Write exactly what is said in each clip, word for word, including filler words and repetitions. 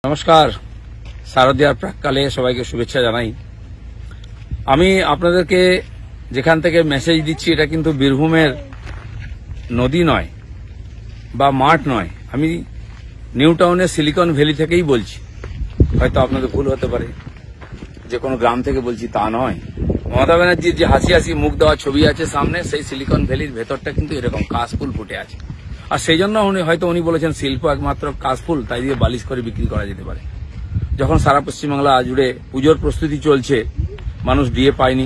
নমস্কার, শারদীয়ার প্রাককালে সবাইকে শুভেচ্ছা জানাই। আমি আপনাদেরকে যেখান থেকে মেসেজ দিচ্ছি এটা কিন্তু বীরভূমের নদী নয় বা মাঠ নয়, আমি নিউ টাউনের সিলিকন ভ্যালি থেকেই বলছি। হয়তো আপনাদের ভুল হতে পারে, যে কোনো গ্রাম থেকে বলছি তা নয়। মমতা ব্যানার্জির যে হাসি হাসি মুখ দেওয়া ছবি আছে সামনে, সেই সিলিকন ভ্যালির ভেতরটা কিন্তু এরকম কাশফুল ফুটে আছে। আর সেই জন্য উনি হয়তো উনি বলেছেন শিল্প একমাত্র কাশফুল, তাই দিয়ে বালিশ করে বিক্রি করা যেতে পারে। যখন সারা পশ্চিমবাংলা জুড়ে পুজোর প্রস্তুতি চলছে, মানুষ ডিএ পায়নি,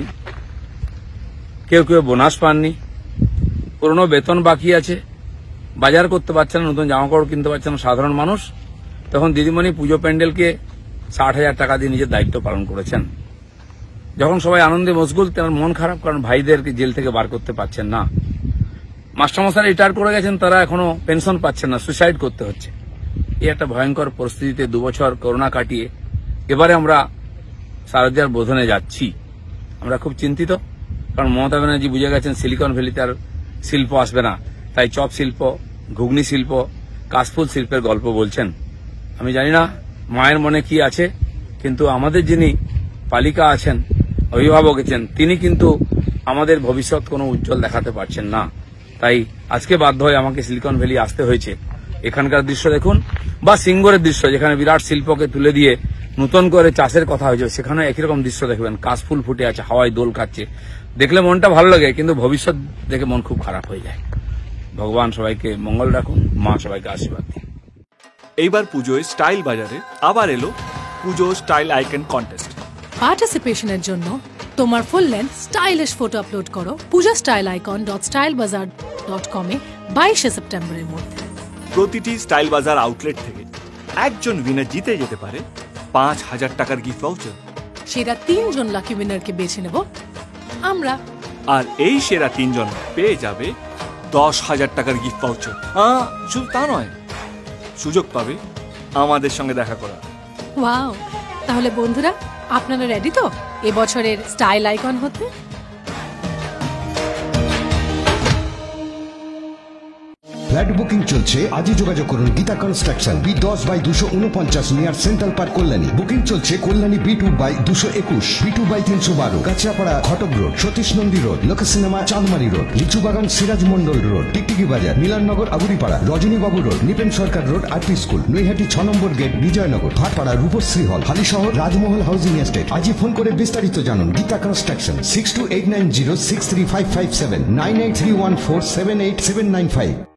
কেউ কেউ বোনাস পাননি, পুরনো বেতন বাকি আছে, বাজার করতে পারছে না, নতুন জামাকাপড় কিনতে পারছে না সাধারণ মানুষ, তখন দিদিমণি পুজো প্যান্ডেলকে ষাট হাজার টাকা দিয়ে নিজের দায়িত্ব পালন করেছেন। যখন সবাই আনন্দে মশগুল, তার মন খারাপ, কারণ ভাইদেরকে জেল থেকে বার করতে পারছেন না। মাস্টারমশাই রিটায়ার করে গেছেন, তারা এখনো পেনশন পাচ্ছেন না, সুইসাইড করতে হচ্ছে। এই একটা ভয়ঙ্কর পরিস্থিতিতে দুবছর করোনা কাটিয়ে এবারে আমরা শারদীয়ার বোধনে যাচ্ছি। আমরা খুব চিন্তিত, কারণ মমতা ব্যানার্জি বুঝে গেছেন সিলিকন ভ্যালিতে আর শিল্প আসবে না, তাই চপ শিল্প, ঘুগনি শিল্প, কাশফুল শিল্পের গল্প বলছেন। আমি জানি না মায়ের মনে কি আছে, কিন্তু আমাদের যিনি পালিকা আছেন, অভিভাবক আছেন, তিনি কিন্তু আমাদের ভবিষ্যৎ কোনো উজ্জ্বল দেখাতে পারছেন না। তাই আজকে বাধ্য হয়ে আমাকে সিলিকন ভ্যালি আসতে হয়েছে। এখানকার দৃশ্য দেখুন, বা সিঙ্গুরের দৃশ্য, যেখানে বিরাট শিল্পকে তুলে দিয়ে নতুন করে চাষের কথা হয়েছে, সেখানে একই রকম দৃশ্য দেখবেন, কাশফুল ফুটে আছে, হাওয়ায় দোল খাচ্ছে। দেখলে মনটা ভালো লাগে, কিন্তু ভবিষ্যৎ দেখে মন খুব খারাপ হয়ে যায়। ভগবান সবাইকে মঙ্গল রাখুন, মা সবাইকে আশীর্বাদ দিন। এইবার পুজোয় স্টাইল বাজারে আবার এলো পুজো স্টাইল আইকন কন্টেস্ট। পার্টিসিপেশনের জন্য তোমার full length stylish photo upload করো Puja style icon dot style bazaar dot com এ বাইশে সেপ্টেম্বরের মধ্যে। প্রতিটি স্টাইল বাজার আউটলেট থেকে একজন উইনার জিতে যেতে পারে পাঁচ হাজার টাকার গিফট ভাউচার। সেরা তিনজন লাকি উইনারকে বেছে নেব আমরা, আর এই সেরা তিনজন পেয়ে যাবে দশ হাজার টাকার গিফট ভাউচার। শুধু তা নয়, সুযোগ পাবে আমাদের সঙ্গে দেখা করা। ওয়াও! তাহলে বন্ধুরা, আপনারা রেডি তো এবছরের স্টাইল আইকন হতে? ফ্ল্যাট বুকিং চলছে, আজই যোগাযোগ করুন গীতা কনস্ট্রাকশন, বি দশ বাই দুশো উনপঞ্চাশ near central park Kalyani. Booking চলছে কল্যাণী বি টু বাই দুশো একুশ, বি টু বাই তিনশো বারো, Kanchrapara Ghatak road, Satish Nandi road, Lok cinema Chandmari road, Lichu Bagan Siraj Mandal road, Tiktiki Bazar, Milannagar Aguripara, Rajanibabu road, Nipen Sarkar road, RP school, Naihati ছ নম্বর gate, Bijaynagar, Bhatpara Rupashree hall, Halisahar Rajmahal housing estate. আজই ফোন করে বিস্তারিত জানুন। Geeta construction, six two eight nine zero six three five five seven, nine eight three one four seven eight seven nine five.